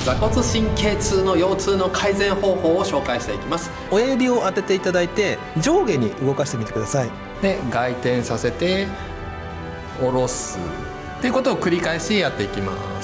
座骨神経痛の腰痛の改善方法を紹介していきます。親指を当てていただいて上下に動かしてみてください。で外転させて下ろすっていうことを繰り返しやっていきます。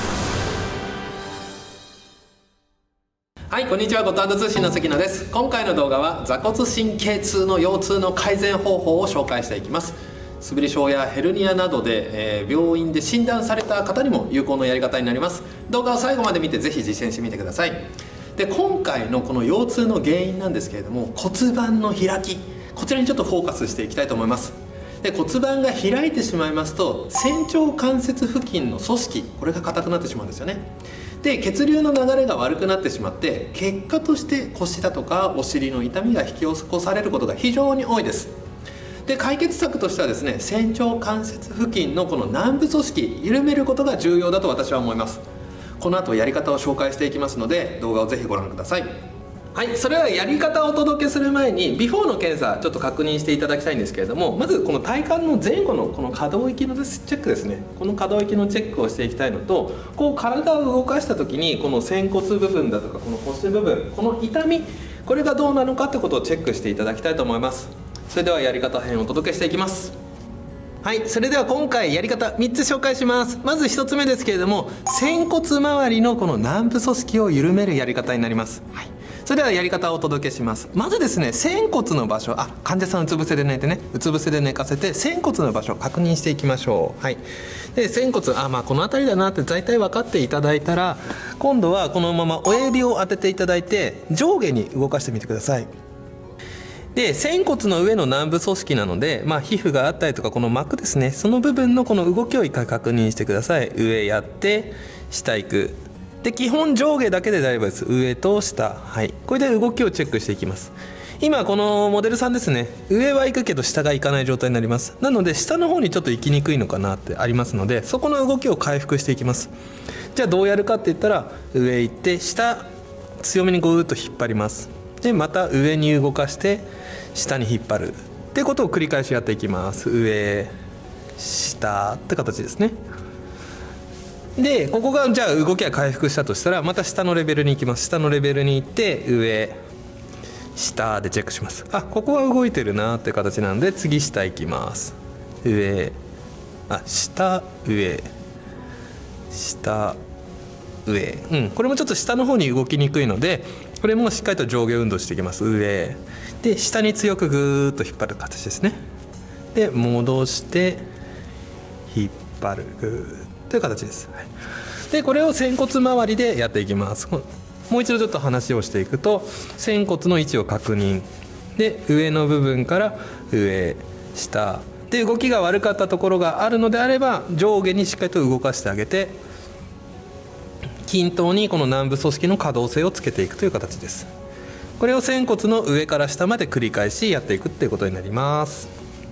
はい、こんにちは。ゴッドハンド通信の関野です。今回の動画は座骨神経痛の腰痛の改善方法を紹介していきます。素振り症やヘルニアなどで、病院で診断された方にも有効なやり方になります。動画を最後まで見てぜひ実践してみてください。で今回のこの腰痛の原因なんですけれども、骨盤の開き、こちらにちょっとフォーカスしていきたいと思います。で骨盤が開いてしまいますと仙腸関節付近の組織、これが硬くなってしまうんですよね。で血流の流れが悪くなってしまって、結果として腰だとかお尻の痛みが引き起こされることが非常に多いです。で解決策としてはですね、仙腸関節付近のこの軟部組織緩めることが重要だと私は思います。この後やり方を紹介していきますので、動画をぜひご覧ください。はい、それはやり方をお届けする前にビフォーの検査ちょっと確認していただきたいんですけれども、まずこの体幹の前後のこの可動域のチェックですね。この可動域のチェックをしていきたいのと、こう体を動かした時にこの仙骨部分だとかこの腰部分、この痛み、これがどうなのかってことをチェックしていただきたいと思います。それではやり方編をお届けしていきます。はい、それでは今回やり方3つ紹介します。まず1つ目ですけれども、仙骨周りのこの軟部組織を緩めるやり方になります。はい、それではやり方をお届けします。まずですね、仙骨の場所、患者さんうつ伏せで寝てね、うつ伏せで寝かせて仙骨の場所を確認していきましょう。はい、で仙骨、この辺りだなって大体分かっていただいたら、今度はこのまま親指を当てていただいて上下に動かしてみてください。で仙骨の上の軟部組織なので、皮膚があったりとかこの膜ですね、その部分のこの動きを一回確認してください。上やって下行く。で基本上下だけで大丈夫です。上と下、はい、これで動きをチェックしていきます。今このモデルさんですね、上は行くけど下が行かない状態になります。なので下の方にちょっと行きにくいのかなってありますので、そこの動きを回復していきます。じゃあどうやるかって言ったら、上行って下強めにグーッと引っ張ります。でまた上に動かして下に引っ張るってことを繰り返しやっていきます。上下って形ですね。でここがじゃあ動きが回復したとしたら、また下のレベルに行きます。下のレベルに行って上下でチェックします。ここは動いてるなって形なんで、次下行きます。上下上下上、これもちょっと下の方に動きにくいので、これもしっかりと上下運動していきます。上で下に強くグーッと引っ張る形ですね。で戻して引っ張るグーという形です。でこれを仙骨周りでやっていきます。もう一度ちょっと話をしていくと、仙骨の位置を確認で、上の部分から上下で、動きが悪かったところがあるのであれば上下にしっかりと動かしてあげて、均等にこの軟部組織の可動性をつけていくという形です。これを仙骨の上から下まで繰り返しやっていくっていうことになります。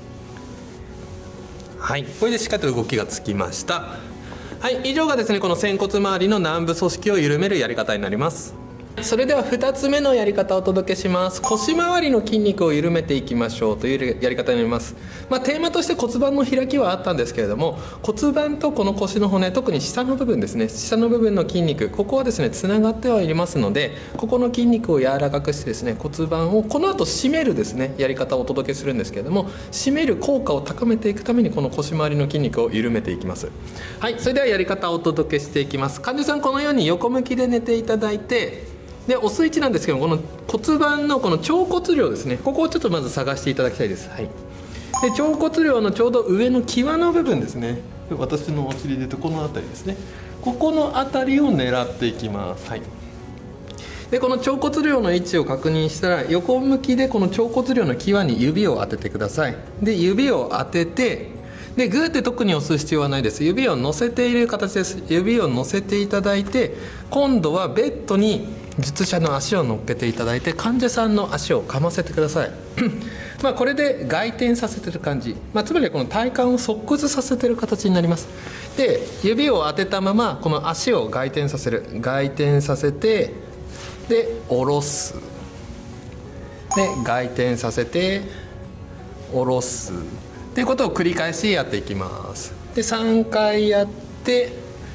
はい、これでしっかりと動きがつきました。はい、以上がですね、この仙骨周りの軟部組織を緩めるやり方になります。それでは2つ目のやり方をお届けします。腰回りの筋肉を緩めていきましょうというやり方になります。テーマとして骨盤の開きはあったんですけれども、骨盤とこの腰の骨、特に下の部分ですね、下の部分の筋肉、ここはですねつながってはいますので、ここの筋肉を柔らかくしてですね、骨盤をこの後締めるですねやり方をお届けするんですけれども、締める効果を高めていくためにこの腰回りの筋肉を緩めていきます。はい、それではやり方をお届けしていきます。患者さんこのように横向きで寝ていただいて、で押す位置なんですけど、この骨盤のこの腸骨梁ですね、ここをちょっとまず探していただきたいです。はい、で腸骨梁のちょうど上の際の部分ですね、私のお尻で言うとこの辺りですね、ここの辺りを狙っていきます。はい、でこの腸骨梁の位置を確認したら、横向きでこの腸骨梁の際に指を当ててください。で指を当てて、でグーって特に押す必要はないです。指を乗せている形です。指を乗せていただいて、今度はベッドに術者の足を乗っけていただいて、患者さんの足をかませてくださいこれで外転させてる感じ、つまりこの体幹を側屈させてる形になります。で指を当てたままこの足を外転させる、外転させて、で下ろす、で外転させて下ろすっていうことを繰り返しやっていきます。で3回やって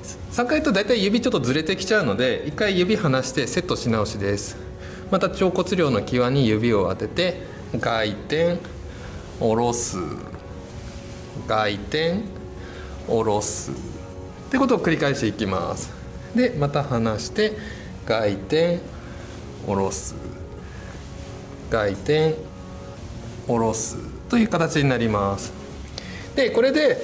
3回やると大体指ちょっとずれてきちゃうので、1回指離してセットし直しです。また腸骨梁の際に指を当てて外転下ろす、外転下ろすってことを繰り返していきます。でまた離して外転下ろす、外転下ろすという形になります。でこれで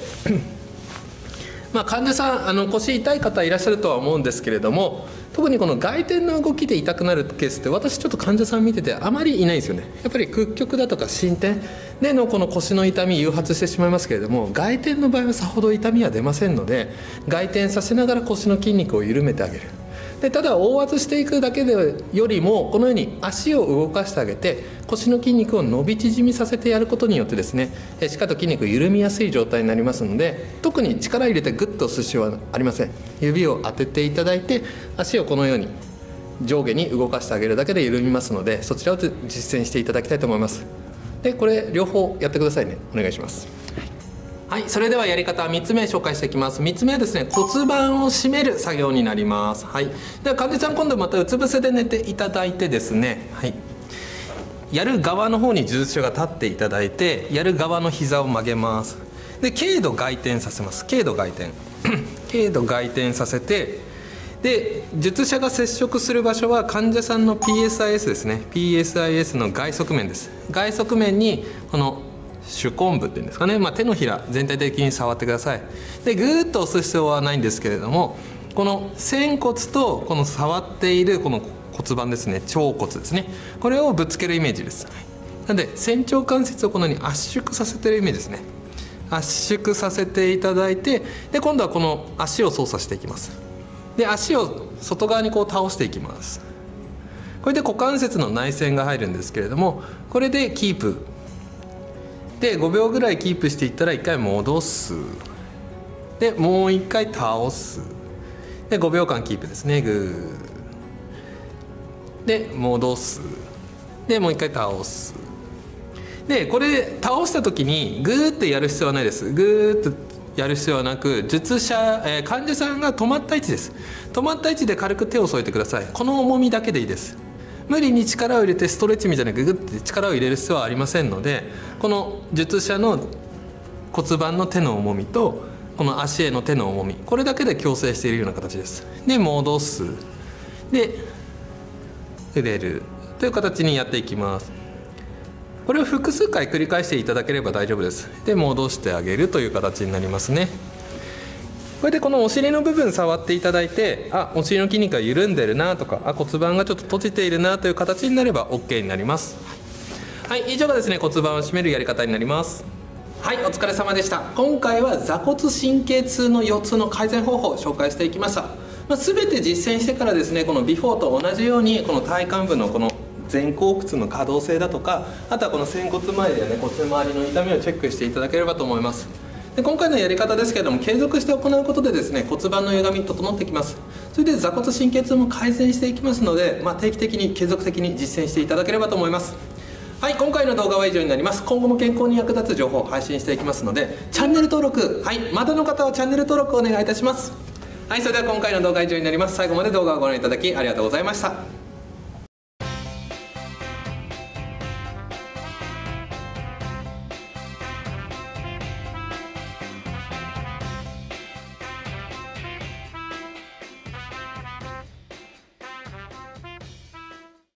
患者さん腰痛い方いらっしゃるとは思うんですけれども、特にこの外転の動きで痛くなるケースって私ちょっと患者さん見ててあまりいないんですよね。やっぱり屈曲だとか伸展でのこの腰の痛み誘発してしまいますけれども、外転の場合はさほど痛みは出ませんので、外転させながら腰の筋肉を緩めてあげる。でただ大圧していくだけでよりも、このように足を動かしてあげて腰の筋肉を伸び縮みさせてやることによってですね、しっかりと筋肉緩みやすい状態になりますので、特に力入れてグッと押す必要はありません。指を当てていただいて足をこのように上下に動かしてあげるだけで緩みますので、そちらを実践していただきたいと思います。でこれ両方やってくださいね。お願いします。はい、それではやり方3つ目紹介していきます。3つ目はですね、骨盤を締める作業になります。はい、では患者さん今度またうつ伏せで寝ていただいてですね、はい、やる側の方に術者が立っていただいて、やる側の膝を曲げます。で軽度外転させます。軽度外転軽度外転させて、で術者が接触する場所は患者さんの PSIS ですね。 PSIS の外側面です。外側面にこの手根部っていうんですかね、手のひら全体的に触ってください。でぐーっと押す必要はないんですけれども、この仙骨とこの触っているこの骨盤ですね、腸骨ですね、これをぶつけるイメージです。なので仙腸関節をこのように圧縮させているイメージですね。圧縮させていただいて、で今度はこの足を操作していきます。で足を外側にこう倒していきます。これで股関節の内旋が入るんですけれども、これでキープで5秒ぐらいキープしていったら1回戻す。でもう1回倒す。で5秒間キープですね。グーで戻す。でもう1回倒す。でこれ倒した時にグーッとやる必要はないです。グーッとやる必要はなく、術者、患者さんが止まった位置です。止まった位置で軽く手を添えてください。この重みだけでいいです。無理に力を入れてストレッチみたいなググって力を入れる必要はありませんので、この術者の骨盤の手の重みとこの足への手の重み、これだけで矯正しているような形です。で戻す、で入れるという形にやっていきます。これを複数回繰り返していただければ大丈夫です。で戻してあげるという形になりますね。これでこのお尻の部分触っていただいて、お尻の筋肉が緩んでるなとか、骨盤がちょっと閉じているなという形になれば OK になります。はい、以上がですね骨盤を締めるやり方になります。はい、お疲れ様でした。今回は座骨神経痛の腰痛の改善方法を紹介していきました。全て実践してからですね、このビフォーと同じようにこの体幹部のこの前後屈の可動性だとか、あとはこの仙骨周りやね骨周りの痛みをチェックしていただければと思います。で今回のやり方ですけれども、継続して行うことでですね骨盤の歪み整ってきます。それで座骨神経痛も改善していきますので、定期的に継続的に実践していただければと思います。はい、今回の動画は以上になります。今後も健康に役立つ情報を配信していきますので、チャンネル登録、はい、まだの方はチャンネル登録をお願いいたします。はい、それでは今回の動画は以上になります。最後まで動画をご覧いただきありがとうございました。